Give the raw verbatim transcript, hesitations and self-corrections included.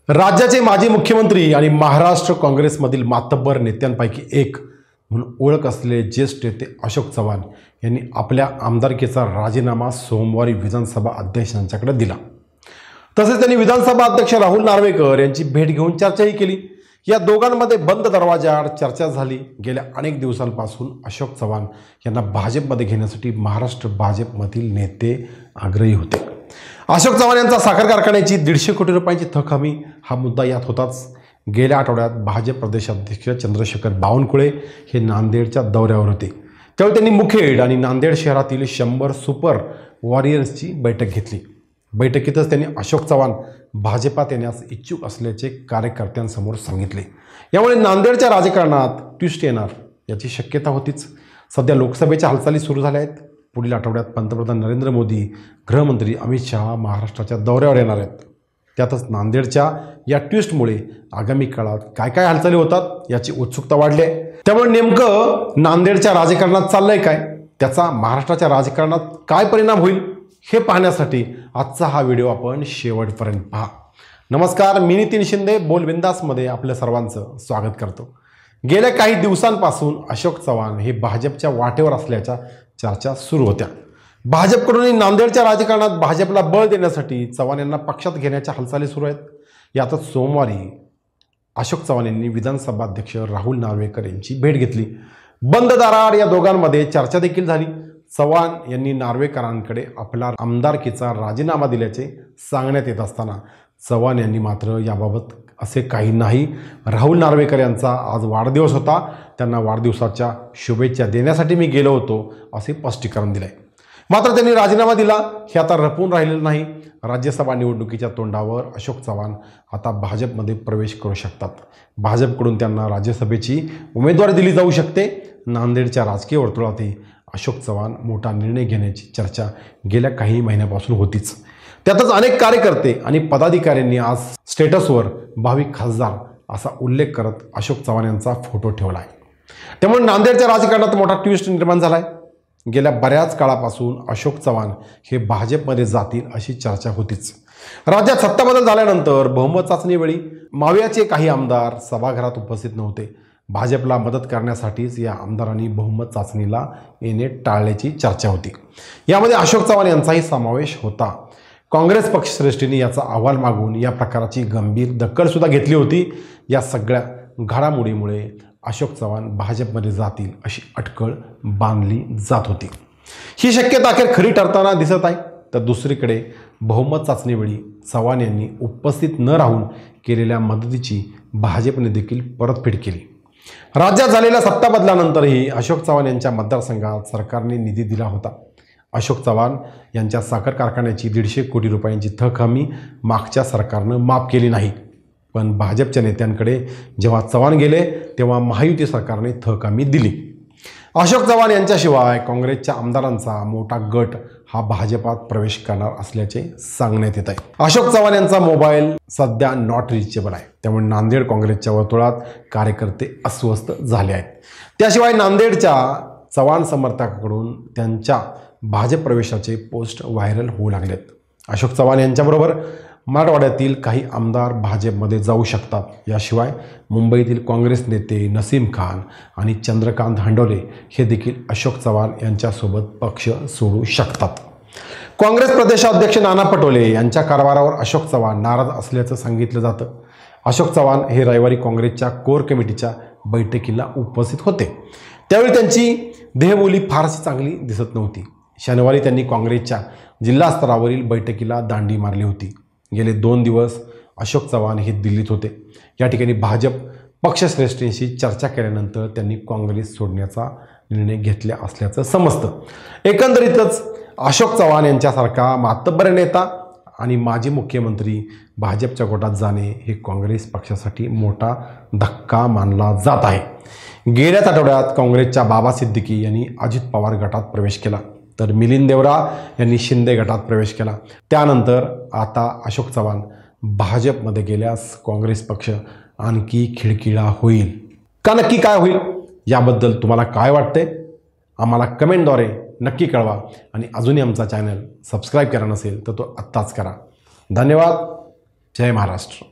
राज्याचे माजी मुख्यमंत्री आणि महाराष्ट्र काँग्रेसमधील मातब्बर नेत्यांपैकी एक म्हणून ओळख असलेले ज्येष्ठ नेते अशोक चव्हाण यांनी आपल्या आमदारकीचा राजीनामा सोमवारी विधानसभा अध्यक्षांच्याकडे दिला। तसेच त्यांनी विधानसभा अध्यक्ष राहुल नार्वेकर यांची भेट घेऊन चर्चाही केली। या दोघांमध्ये बंद दरवाजाआड चर्चा झाली। गेल्या अनेक दिवसांपासून अशोक चव्हाण यांना भाजपमध्ये घेण्यासाठी महाराष्ट्र भाजपमधील नेते आग्रही होते। अशोक चव्हाण यांचा साखर कारखान्याची दीडशे कोटी रुपयांची थक हमी हा मुद्दा यात होताच। गेल्या आठवड्यात भाजप प्रदेशाध्यक्ष चंद्रशेखर बावनकुळे हे नांदेडच्या दौऱ्यावर होते। त्यावेळी त्यांनी मुखेड आणि नांदेड शहरातील शंभर सुपर वॉरियर्सची बैठक घेतली। बैठकीतच त्यांनी अशोक चव्हाण भाजपात येण्यास इच्छुक असल्याचे कार्यकर्त्यांसमोर सांगितले। यामुळे नांदेडच्या राजकारणात ट्विस्ट येणार याची शक्यता होतीच। सध्या लोकसभेच्या हालचाली सुरू झाल्या आहेत। पुढील आठवड्यात पंतप्रधान नरेंद्र मोदी, गृहमंत्री अमित शहा महाराष्ट्राच्या दौऱ्यावर येणार आहेत। त्यातच नांदेडच्या या ट्विस्टमुळे आगामी काळात काय काय हालचाली होतात याची उत्सुकता वाढली आहे। त्यामुळे नेमकं नांदेडच्या राजकारणात चाललंय काय, त्याचा महाराष्ट्राच्या राजकारणात काय परिणाम होईल हे पाहण्यासाठी आजचा हा व्हिडिओ आपण शेवटपर्यंत पहा। नमस्कार, मी नितीन शिंदे बोल बिंदासमध्ये आपल्या सर्वांचं स्वागत करतो। गेल्या काही दिवसांपासून अशोक चव्हाण हे भाजपच्या वाटेवर असल्याच्या चर्चा सुरू होत्या। भाजपकडून नांदेडच्या राजकारणात भाजपला बळ देण्यासाठी चव्हाण यांना पक्षात घेण्याच्या हालचाली सुरू आहेत। यातच सोमवारी अशोक चव्हाण यांनी विधानसभा अध्यक्ष राहुल नार्वेकर यांची भेट घेतली। बंद दाराआड या दोघांमध्ये चर्चा देखील झाली। चव्हाण यांनी नार्वेकरांकडे आपला आमदारकीचा राजीनामा दिल्याचे सांगण्यात येत असताना चव्हाण यांनी मात्र याबाबत असे काही नाही, राहुल नार्वेकर यांचा आज वाढदिवस होता, त्यांना वाढदिवसाच्या शुभेच्छा देण्यासाठी मी गेलो होतो असे स्पष्टीकरण दिले। मात्र त्यांनी राजीनामा दिला हे आता रपून राहिलेलं नाही। राज्यसभा निवडणुकीच्या तोंडावर अशोक चव्हाण आता भाजपमध्ये प्रवेश करू शकतात। भाजपकडून त्यांना राज्यसभेची उमेदवारी दिली जाऊ शकते। नांदेडच्या राजकीय वर्तुळातही अशोक चव्हाण मोठा निर्णय घेण्याची चर्चा गेल्या काही महिन्यापासून होतीच। त्यातच अनेक कार्यकर्ते आणि पदाधिकाऱ्यांनी आज स्टेटसवर भावी खासदार असा उल्लेख करत अशोक चव्हाण यांचा फोटो ठेवला आहे। त्यामुळे नांदेडच्या राजकारणात मोठा ट्विस्ट निर्माण झाला आहे। गेल्या बऱ्याच काळापासून अशोक चव्हाण हे भाजपमध्ये जातील अशी चर्चा होतीच। राज्यात सत्ता बदल झाल्यानंतर बहुमत चाचणीवेळी मावियाचे काही आमदार सभागृहात उपस्थित नव्हते। भाजपला मदत करण्यासाठीच या आमदारांनी बहुमत चाचणीला येणे टाळल्याची चर्चा होती। यामध्ये अशोक चव्हाण यांचाही समावेश होता। काँग्रेस पक्षश्रेष्ठींनी याचा अहवाल मागून या प्रकाराची गंभीर दखलसुद्धा घेतली होती। या सगळ्या घडामोडीमुळे अशोक चव्हाण भाजपमध्ये जातील अशी अटकळ बांधली जात होती। ही शक्यता अखेर खरी ठरताना दिसत आहे। तर दुसरीकडे बहुमत चाचणीवेळी चव्हाण यांनी उपस्थित न राहून केलेल्या मदतीची भाजपने देखील परतफेड केली। राज्यात झालेल्या सत्ता बदलानंतरही अशोक चव्हाण यांच्या मतदारसंघात सरकारने निधी दिला होता। अशोक चव्हाण यांच्या साखर कारखान्याची दीडशे कोटी रुपयांची थक हमी मागच्या सरकारनं माफ केली नाही। पण भाजपच्या नेत्यांकडे जेव्हा चव्हाण गेले तेव्हा महायुती सरकारने थक हमी दिली। अशोक चव्हाण यांच्याशिवाय काँग्रेसच्या आमदारांचा मोठा गट हा भाजपात प्रवेश करणार असल्याचे सांगण्यात येत आहे। अशोक चव्हाण यांचा मोबाईल सध्या नॉट रिचेबल आहे। त्यामुळे नांदेड काँग्रेसच्या वर्तुळात कार्यकर्ते अस्वस्थ झाले आहेत। त्याशिवाय नांदेडच्या चव्हाण समर्थकांकडून त्यांच्या भाजप प्रवेशाचे पोस्ट व्हायरल होऊ लागलेत। अशोक चव्हाण यांच्याबरोबर मराठवाड्यातील काही आमदार भाजपमध्ये जाऊ शकतात। याशिवाय मुंबईतील काँग्रेस नेते नसीम खान आणि चंद्रकांत हंडोले हे देखील अशोक चव्हाण यांच्यासोबत पक्ष सोडू शकतात। काँग्रेस प्रदेशाध्यक्ष नाना पटोले यांच्या कारभारावर अशोक चव्हाण नाराज असल्याचं सांगितलं जातं। अशोक चव्हाण हे रविवारी काँग्रेसच्या कोर कमिटीच्या बैठकीला उपस्थित होते। त्यावेळी त्यांची देहबोली फारशी चांगली दिसत नव्हती। शनिवारी त्यांनी काँग्रेसच्या जिल्हा स्तरावरील बैठकीला दांडी मारली होती। गेले दोन दिवस अशोक चव्हाण हे दिल्लीत होते। या ठिकाणी भाजप पक्षश्रेष्ठींशी चर्चा केल्यानंतर त्यांनी काँग्रेस सोडण्याचा निर्णय घेतला असल्याचं समजतं। एकंदरीतच अशोक चव्हाण यांच्यासारखा मातब्बर नेता आणि माजी मुख्यमंत्री भाजपच्या गोटात जाणे हे काँग्रेस पक्षासाठी मोठा धक्का मानला जात आहे। गेल्याच आठवड्यात काँग्रेसच्या बाबा सिद्दीकी यांनी अजित पवार गटात प्रवेश केला, तर मिलिंद देवरा यांनी शिंदे गटात प्रवेश केला। त्यानंतर आता अशोक चव्हाण भाजपमध्ये गेल्यास काँग्रेस पक्ष आणखी खिळखिळा होईल का, नक्की काय होईल याबद्दल तुम्हाला काय वाटते आम्हाला कमेंटद्वारे नक्की कळवा। आणि अजूनही आमचा चॅनल सबस्क्राईब करा नसेल तर तो आत्ताच करा। धन्यवाद। जय महाराष्ट्र।